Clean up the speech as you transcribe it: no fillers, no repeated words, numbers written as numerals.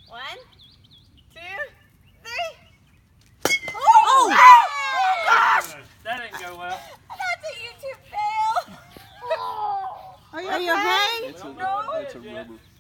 1, 2, 3. Oh! Gosh! That didn't go well. That's a YouTube fail. Are you okay? It's a, No. it's a rubber.